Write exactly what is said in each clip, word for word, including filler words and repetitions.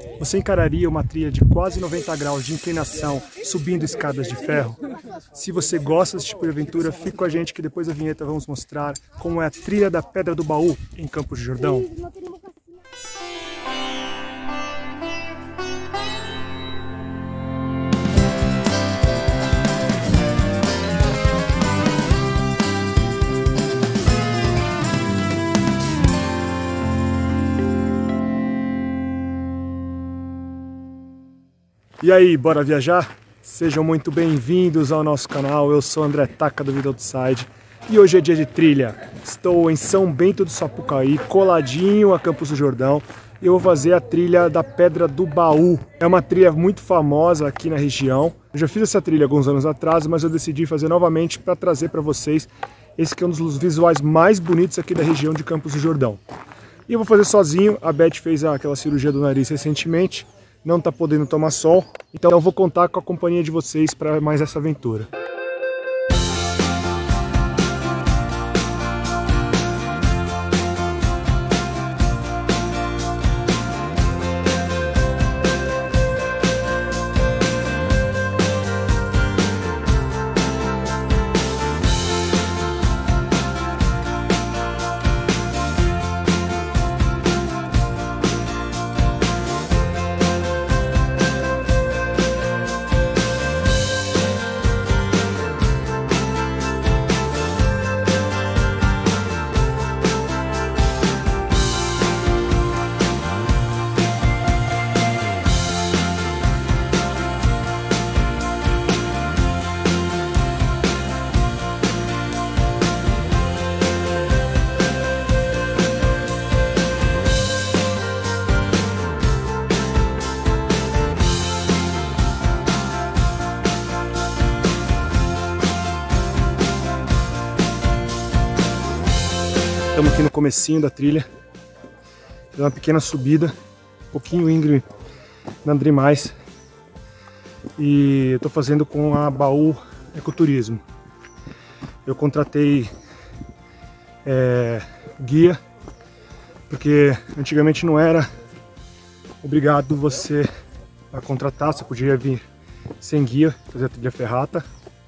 Você encararia uma trilha de quase noventa graus de inclinação subindo escadas de ferro? Se você gosta desse tipo de aventura, fique com a gente que depois da vinheta vamos mostrar como é a trilha da Pedra do Baú em Campos do Jordão. E aí, bora viajar? Sejam muito bem-vindos ao nosso canal, eu sou André Taka do Vida Outside e hoje é dia de trilha. Estou em São Bento do Sapucaí, coladinho a Campos do Jordão, e eu vou fazer a trilha da Pedra do Baú. É uma trilha muito famosa aqui na região. Eu já fiz essa trilha alguns anos atrás, mas eu decidi fazer novamente para trazer para vocês esse que é um dos visuais mais bonitos aqui da região de Campos do Jordão. E eu vou fazer sozinho, a Beth fez aquela cirurgia do nariz recentemente, não está podendo tomar sol, então eu vou contar com a companhia de vocês para mais essa aventura. Estamos aqui no comecinho da trilha, é uma pequena subida, um pouquinho íngreme, não andei mais, e eu estou fazendo com a Baú Ecoturismo. Eu contratei é, guia, porque antigamente não era obrigado você a contratar, você podia vir sem guia, fazer a trilha ferrata,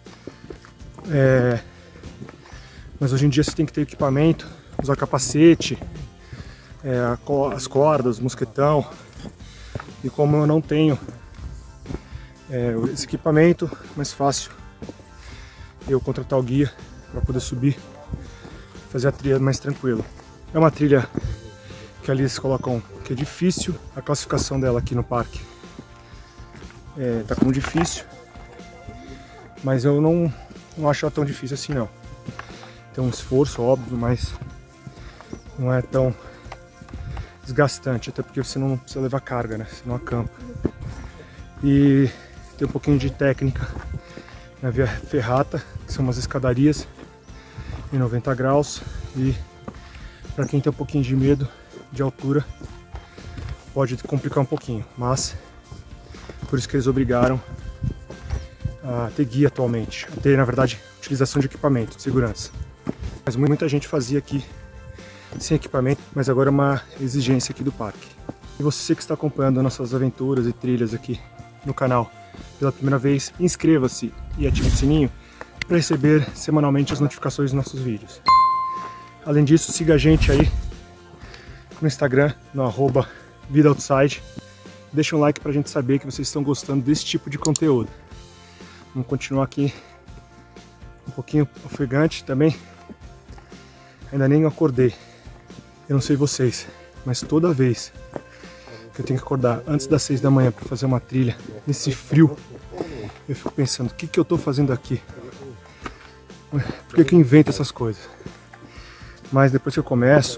é, mas hoje em dia você tem que ter equipamento, usar capacete, é, as cordas, mosquetão, e como eu não tenho é, esse equipamento, é mais fácil eu contratar o guia para poder subir, fazer a trilha mais tranquilo. É uma trilha que ali eles colocam que é difícil, a classificação dela aqui no parque é, tá como difícil, mas eu não, não acho ela tão difícil assim não. Tem um esforço óbvio, mas não é tão desgastante, até porque você não precisa levar carga, né? Você não acampa. E tem um pouquinho de técnica na via ferrata, que são umas escadarias em noventa graus, e para quem tem um pouquinho de medo de altura pode complicar um pouquinho, mas por isso que eles obrigaram a ter guia atualmente, a ter, na verdade, utilização de equipamento de segurança. Mas muita gente fazia aqui sem equipamento, mas agora é uma exigência aqui do parque. E você que está acompanhando nossas aventuras e trilhas aqui no canal pela primeira vez, inscreva-se e ative o sininho para receber semanalmente as notificações dos nossos vídeos. Além disso, siga a gente aí no Instagram, no arroba Vida Outside. Deixa um like para a gente saber que vocês estão gostando desse tipo de conteúdo. Vamos continuar aqui um pouquinho ofegante também. Ainda nem acordei. Eu não sei vocês, mas toda vez que eu tenho que acordar antes das seis da manhã para fazer uma trilha nesse frio, eu fico pensando, o que que eu estou fazendo aqui? Por que que eu invento essas coisas? Mas depois que eu começo,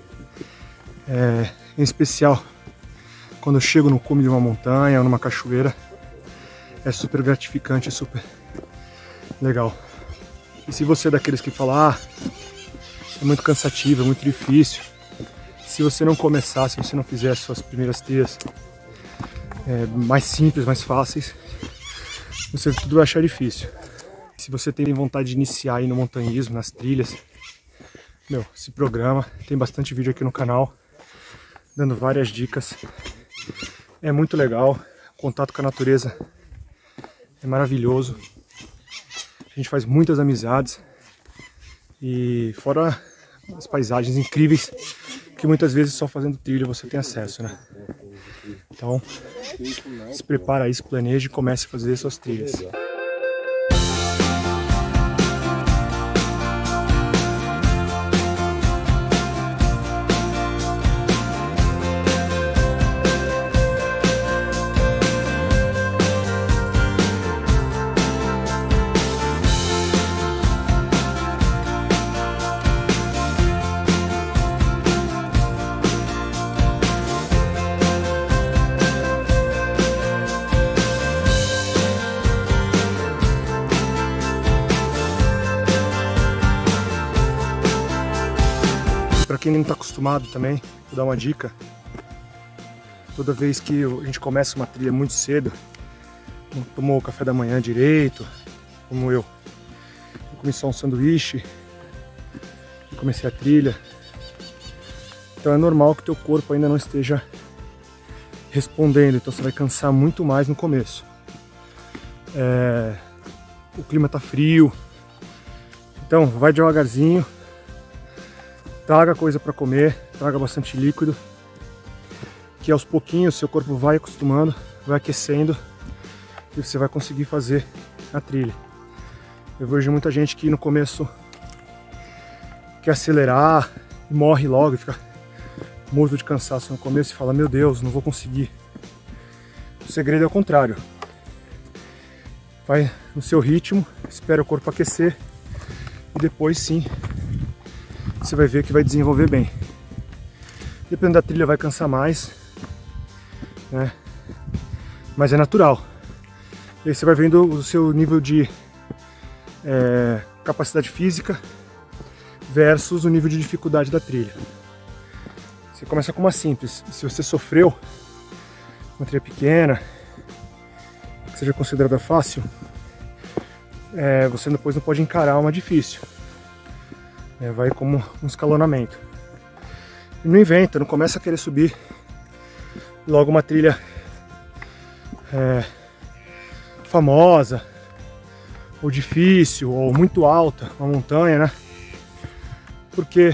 é, em especial quando eu chego no cume de uma montanha ou numa cachoeira, é super gratificante, é super legal. E se você é daqueles que fala, ah, é muito cansativo, é muito difícil, se você não começar, se você não fizer as suas primeiras trilhas é, mais simples, mais fáceis, você tudo vai achar difícil. Se você tem vontade de iniciar aí no montanhismo, nas trilhas, meu, se programa, tem bastante vídeo aqui no canal, dando várias dicas é muito legal, o contato com a natureza é maravilhoso. A gente faz muitas amizades e fora as paisagens incríveis que muitas vezes só fazendo trilha você tem acesso, né? Então, se prepara aí, se planeje e comece a fazer suas trilhas. Para quem não está acostumado também, vou dar uma dica. Toda vez que a gente começa uma trilha muito cedo, não tomou o café da manhã direito, como eu, eu comi só um sanduíche e comecei a trilha. Então é normal que teu corpo ainda não esteja respondendo, então você vai cansar muito mais no começo. É, o clima tá frio, então vai devagarzinho. Traga coisa para comer, traga bastante líquido, que aos pouquinhos seu corpo vai acostumando, vai aquecendo e você vai conseguir fazer a trilha. Eu vejo muita gente que no começo quer acelerar e morre logo e fica morto de cansaço no começo e fala: meu Deus, não vou conseguir. O segredo é o contrário. Vai no seu ritmo, espera o corpo aquecer e depois sim você vai ver que vai desenvolver bem. Dependendo da trilha vai cansar mais, né? Mas é natural. E aí você vai vendo o seu nível de é, capacidade física versus o nível de dificuldade da trilha. Você começa com uma simples. Se você sofreu uma trilha pequena, que seja considerada fácil, é, você depois não pode encarar uma difícil. É, vai como um escalonamento. E não inventa, não começa a querer subir logo uma trilha é, famosa, ou difícil, ou muito alta, uma montanha, né? Porque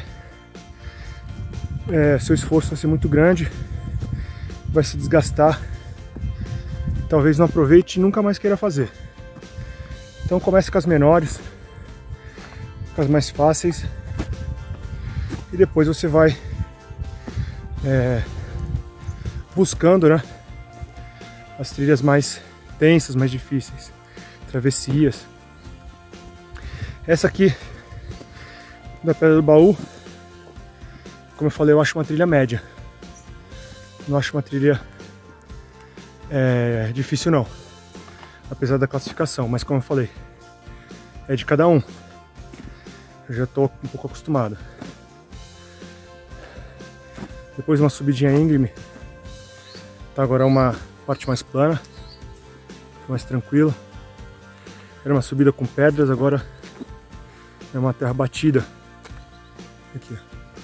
é, seu esforço vai ser muito grande, vai se desgastar, talvez não aproveite e nunca mais queira fazer. Então comece com as menores, com as mais fáceis, e depois você vai é, buscando, né, as trilhas mais tensas, mais difíceis, travessias. Essa aqui da Pedra do Baú, como eu falei, eu acho uma trilha média, não acho uma trilha é, difícil não, apesar da classificação, mas como eu falei, é de cada um. Eu já estou um pouco acostumado. Depois uma subidinha íngreme. Tá, agora uma parte mais plana, mais tranquila. Era uma subida com pedras, agora é uma terra batida. Aqui.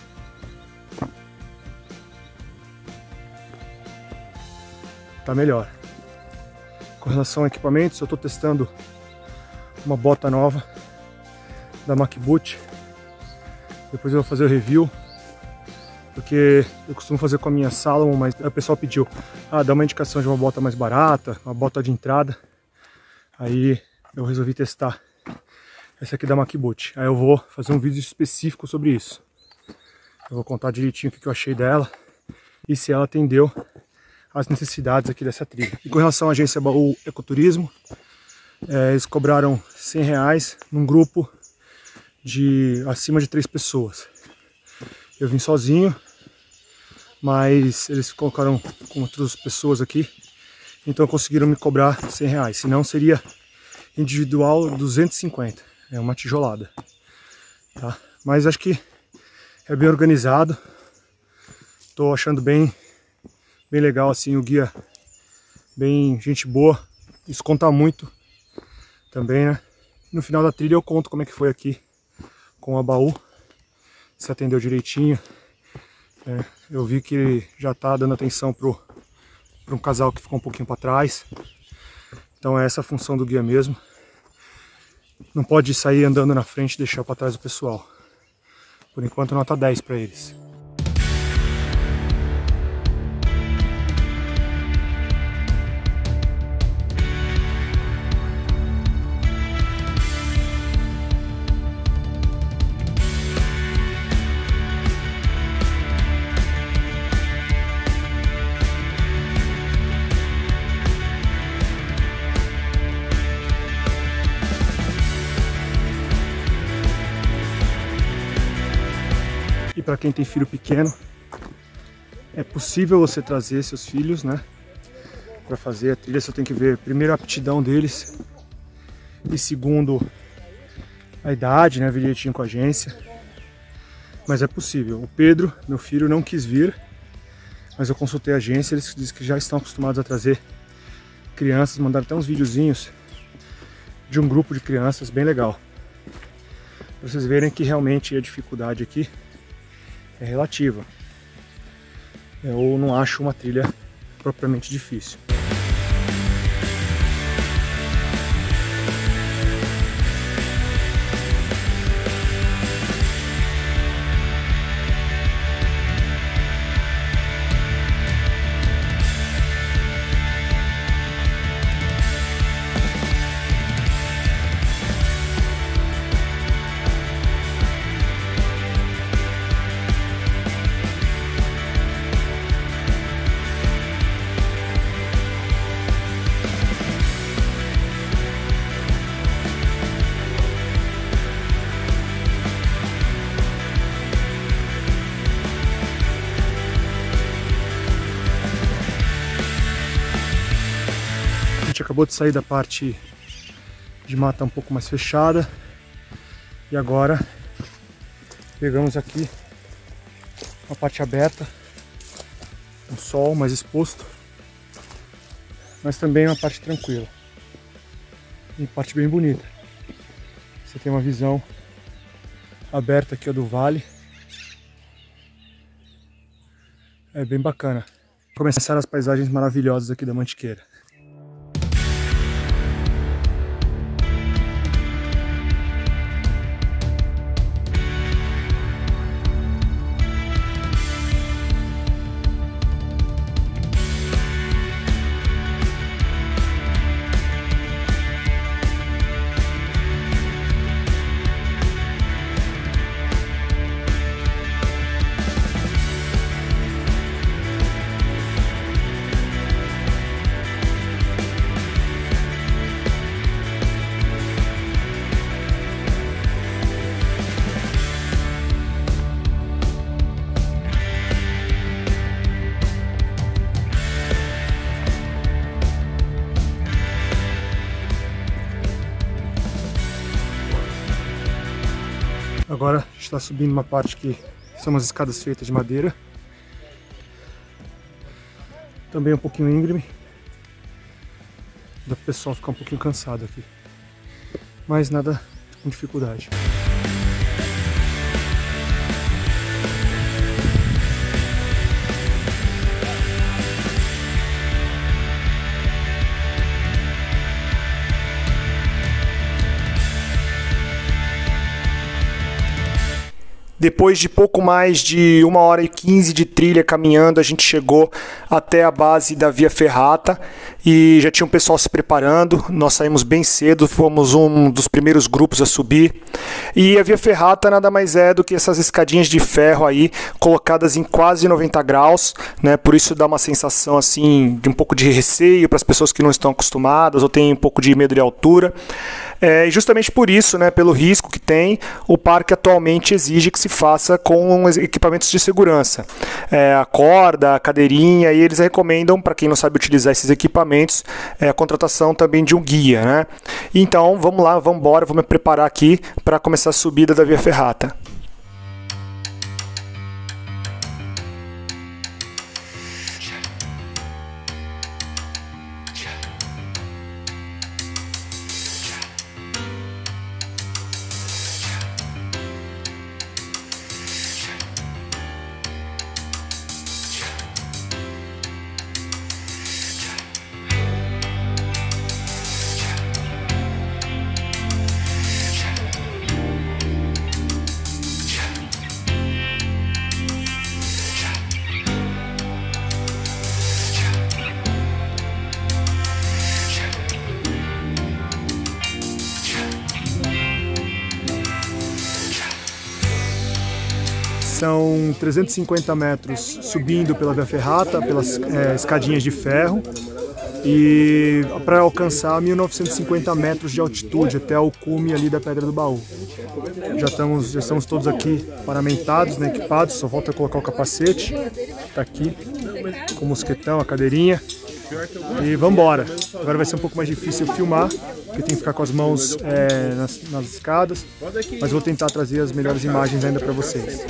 Tá melhor. Com relação a equipamentos, eu estou testando uma bota nova da Macboot. Depois eu vou fazer o review, porque eu costumo fazer com a minha Salomon, mas o pessoal pediu, ah, dá uma indicação de uma bota mais barata, uma bota de entrada. Aí eu resolvi testar essa aqui da Macboot. Aí eu vou fazer um vídeo específico sobre isso. Eu vou contar direitinho o que eu achei dela e se ela atendeu às necessidades aqui dessa trilha. E com relação à agência Baú Ecoturismo, é, eles cobraram cem reais num grupo de acima de três pessoas. Eu vim sozinho, mas eles colocaram com outras pessoas aqui, então conseguiram me cobrar cem reais. Senão seria individual duzentos e cinquenta. É uma tijolada, tá? Mas acho que é bem organizado. Tô achando bem, bem legal assim o guia, bem gente boa. Isso conta muito também, né? No final da trilha eu conto como é que foi aqui com a Baú, se atendeu direitinho. É, eu vi que ele já tá dando atenção pro para um casal que ficou um pouquinho para trás. Então é essa a função do guia mesmo. Não pode sair andando na frente e deixar para trás o pessoal. Por enquanto, nota dez para eles. E para quem tem filho pequeno, é possível você trazer seus filhos, né, para fazer a trilha. Você tem que ver primeiro a aptidão deles e segundo a idade, né, ver direitinho com a agência. Mas é possível. O Pedro, meu filho, não quis vir, mas eu consultei a agência, eles dizem que já estão acostumados a trazer crianças, mandaram até uns videozinhos de um grupo de crianças bem legal. Pra vocês verem que realmente a dificuldade aqui é relativa. Eu não acho uma trilha propriamente difícil. A gente acabou de sair da parte de mata um pouco mais fechada e agora pegamos aqui uma parte aberta, um sol mais exposto, mas também uma parte tranquila e parte bem bonita. Você tem uma visão aberta aqui ó, do vale, é bem bacana. Começaram as paisagens maravilhosas aqui da Mantiqueira. Agora a gente está subindo uma parte que são umas escadas feitas de madeira. Também um pouquinho íngreme. Dá para o pessoal ficar um pouquinho cansado aqui. Mas nada com dificuldade. Depois de pouco mais de uma hora e quinze de trilha caminhando, a gente chegou até a base da Via Ferrata e já tinha um pessoal se preparando. Nós saímos bem cedo, fomos um dos primeiros grupos a subir. E a Via Ferrata nada mais é do que essas escadinhas de ferro aí, colocadas em quase noventa graus, né? Por isso dá uma sensação assim de um pouco de receio para as pessoas que não estão acostumadas ou têm um pouco de medo de altura. É, e justamente por isso, né, pelo risco que tem, o parque atualmente exige que se faça com equipamentos de segurança. É, a corda, a cadeirinha, e eles recomendam, para quem não sabe utilizar esses equipamentos, é, a contratação também de um guia, né? Então, vamos lá, vamos embora, vou me preparar aqui para começar a subida da Via Ferrata. São trezentos e cinquenta metros subindo pela Via Ferrata, pelas é, escadinhas de ferro, e para alcançar mil novecentos e cinquenta metros de altitude até o cume ali da Pedra do Baú. Já estamos, já estamos todos aqui paramentados, né, equipados, só falta colocar o capacete, tá aqui, com o mosquetão, a cadeirinha, e vamos embora. Agora vai ser um pouco mais difícil filmar, porque tem que ficar com as mãos é, nas, nas escadas, mas vou tentar trazer as melhores imagens ainda para vocês.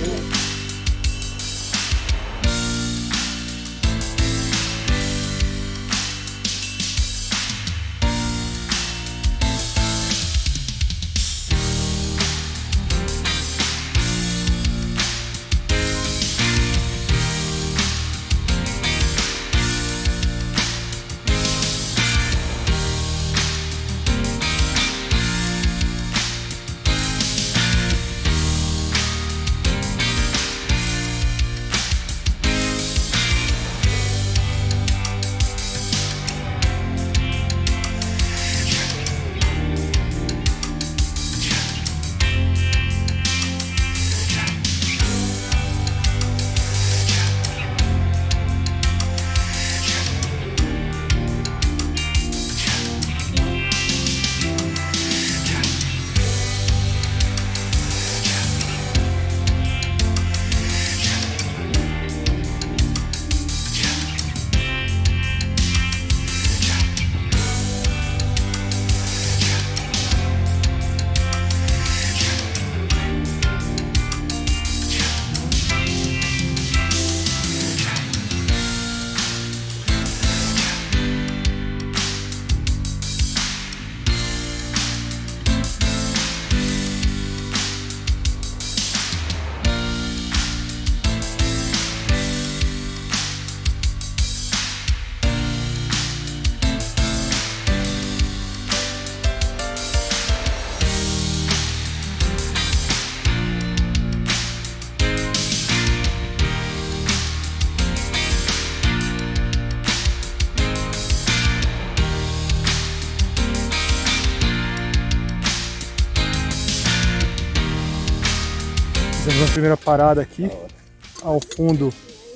Fizemos a primeira parada aqui, ao fundo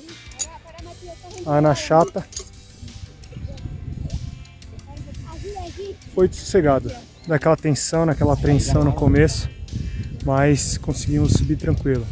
a Anachata. Foi sossegado, daquela tensão, naquela apreensão no começo, mas conseguimos subir tranquilo.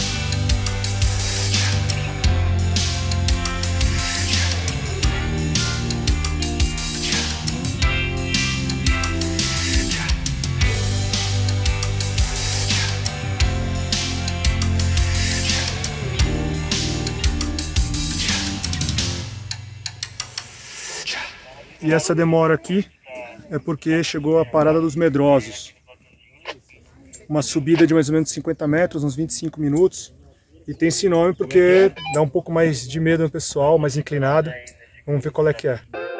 E essa demora aqui é porque chegou a parada dos medrosos. Uma subida de mais ou menos cinquenta metros, uns vinte e cinco minutos. E tem esse nome porque dá um pouco mais de medo no pessoal, mais inclinado. Vamos ver qual é que é.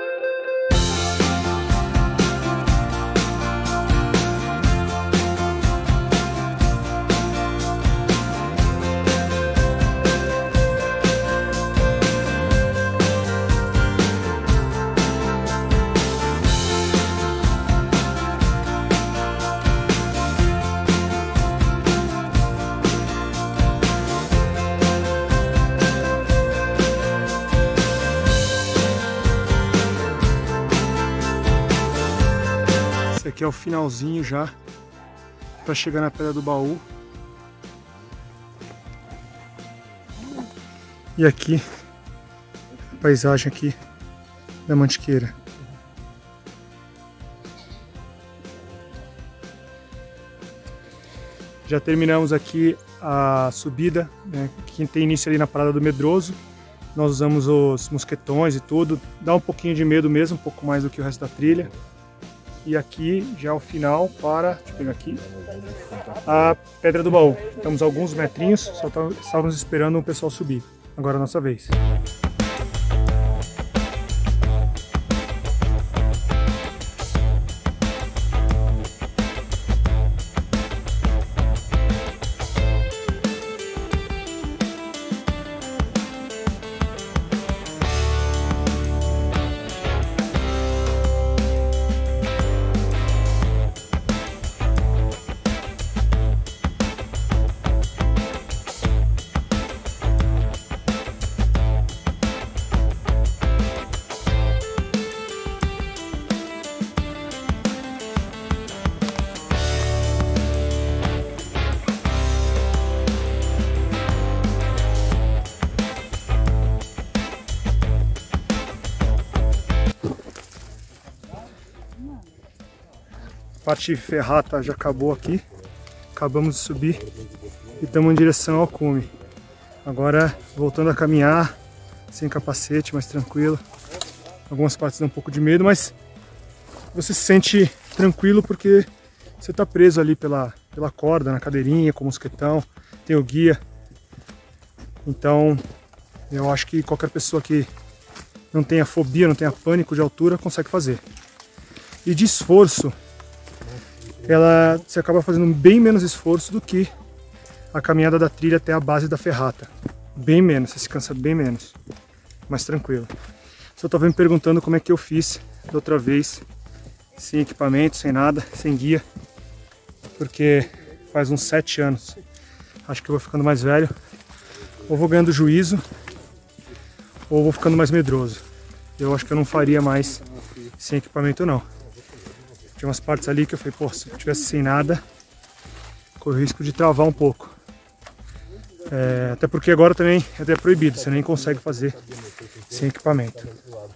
Esse aqui é o finalzinho já para chegar na Pedra do Baú. E aqui a paisagem aqui da Mantiqueira. Já terminamos aqui a subida, né, que tem início ali na Parada do Medroso. Nós usamos os mosquetões e tudo. Dá um pouquinho de medo mesmo, um pouco mais do que o resto da trilha. E aqui já é o final para, deixa eu pegar aqui, a Pedra do Baú. Estamos a alguns metrinhos, só estávamos esperando o pessoal subir. Agora é a nossa vez. parte ferrata já acabou aqui. Acabamos de subir e estamos em direção ao cume. Agora voltando a caminhar, sem capacete, mais tranquilo. Algumas partes dão um pouco de medo, mas você se sente tranquilo porque você está preso ali pela, pela corda, na cadeirinha, com o mosquetão, tem o guia. Então eu acho que qualquer pessoa que não tenha fobia, não tenha pânico de altura, consegue fazer. E de esforço, ela, você acaba fazendo bem menos esforço do que a caminhada da trilha até a base da ferrata. Bem menos, você se cansa bem menos, mais tranquilo. Só estava me perguntando como é que eu fiz da outra vez, sem equipamento, sem nada, sem guia, porque faz uns sete anos. Acho que eu vou ficando mais velho, ou vou ganhando juízo, ou vou ficando mais medroso. Eu acho que eu não faria mais sem equipamento não. Tinha umas partes ali que eu falei, pô, se eu tivesse sem nada, corre o risco de travar um pouco. É, até porque agora também é até proibido, você nem consegue fazer sem equipamento.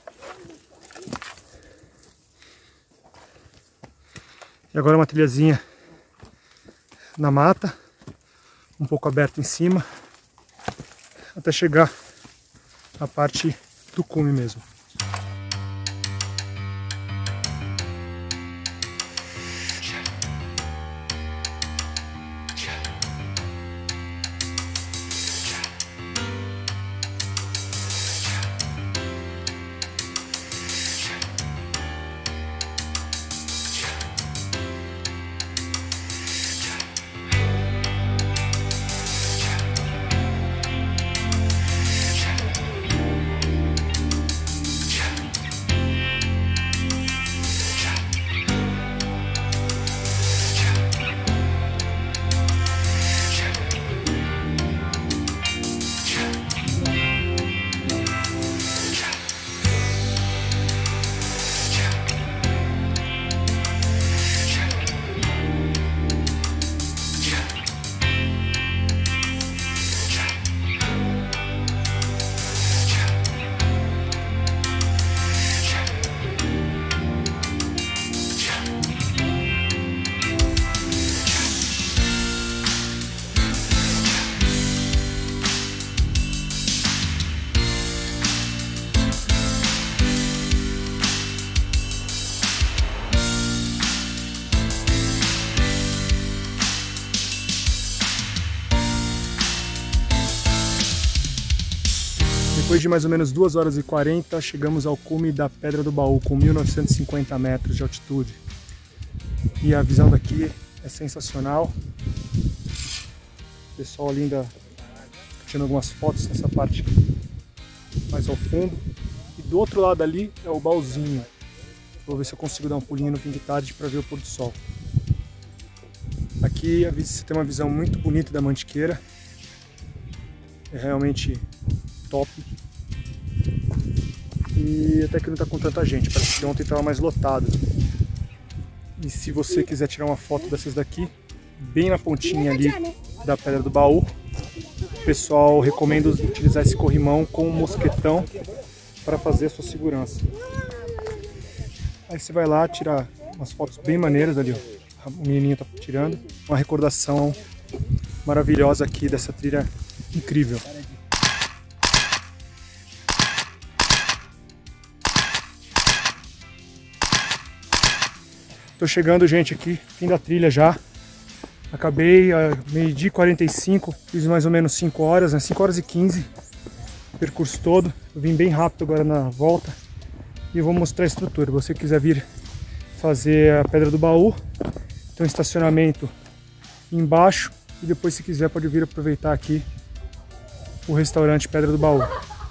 E agora uma trilhazinha na mata, um pouco aberta em cima, até chegar na parte do cume mesmo. Depois de mais ou menos duas horas e quarenta, chegamos ao cume da Pedra do Baú, com mil novecentos e cinquenta metros de altitude. E a visão daqui é sensacional. O pessoal ali ainda tirando algumas fotos nessa parte mais ao fundo. E do outro lado ali é o baúzinho. Vou ver se eu consigo dar um pulinho no fim de tarde para ver o pôr do sol. Aqui você tem uma visão muito bonita da Mantiqueira. É realmente top. E até que não está com tanta gente, parece que ontem estava mais lotado. E se você quiser tirar uma foto dessas daqui, bem na pontinha ali da Pedra do Baú, o pessoal recomenda utilizar esse corrimão com um mosquetão para fazer a sua segurança. Aí você vai lá, tira umas fotos bem maneiras ali, ó. O menininho está tirando. Uma recordação maravilhosa aqui dessa trilha incrível. Tô chegando, gente, aqui, fim da trilha já. Acabei a meio-dia e quarenta e cinco, fiz mais ou menos cinco horas, né? cinco horas e quinze, o percurso todo. Eu vim bem rápido agora na volta e vou mostrar a estrutura. Se você quiser vir fazer a Pedra do Baú, tem um estacionamento embaixo e depois, se quiser, pode vir aproveitar aqui o restaurante Pedra do Baú.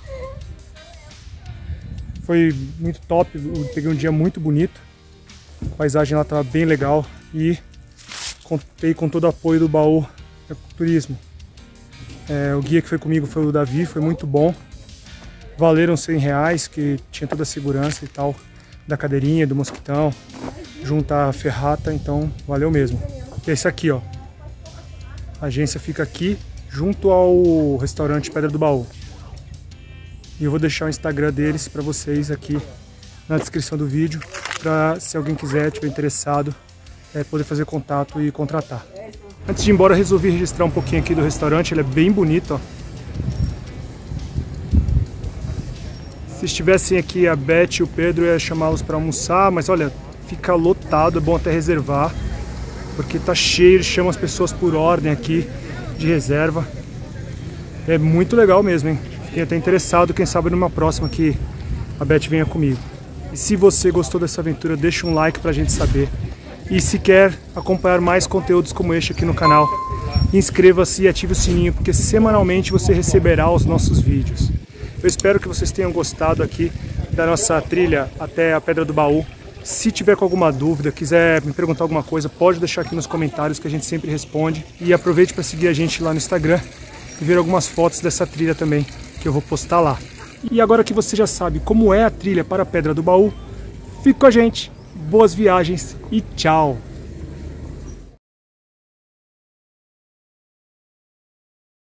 Foi muito top, eu peguei um dia muito bonito. A paisagem lá estava bem legal e contei com todo o apoio do Baú Ecoturismo. É, o guia que foi comigo foi o Davi, foi muito bom. Valeram cem reais, que tinha toda a segurança e tal, da cadeirinha, do mosquitão, junto à ferrata, então valeu mesmo. E é isso aqui, ó. A agência fica aqui, junto ao restaurante Pedra do Baú. E eu vou deixar o Instagram deles para vocês aqui na descrição do vídeo, para se alguém quiser, estiver interessado é, poder fazer contato e contratar. Antes de ir embora, eu resolvi registrar um pouquinho aqui do restaurante, ele é bem bonito, ó. Se estivessem aqui a Beth e o Pedro, eu ia chamá-los para almoçar, mas olha, fica lotado, é bom até reservar, porque tá cheio, eles chamam as pessoas por ordem aqui de reserva. É muito legal mesmo, hein? Fiquei até interessado, quem sabe numa próxima que a Beth venha comigo. E se você gostou dessa aventura, deixa um like pra gente saber. E se quer acompanhar mais conteúdos como este aqui no canal, inscreva-se e ative o sininho, porque semanalmente você receberá os nossos vídeos. Eu espero que vocês tenham gostado aqui da nossa trilha até a Pedra do Baú. Se tiver com alguma dúvida, quiser me perguntar alguma coisa, pode deixar aqui nos comentários que a gente sempre responde. E aproveite para seguir a gente lá no Instagram e ver algumas fotos dessa trilha também, que eu vou postar lá. E agora que você já sabe como é a trilha para a Pedra do Baú, fique com a gente, boas viagens e tchau!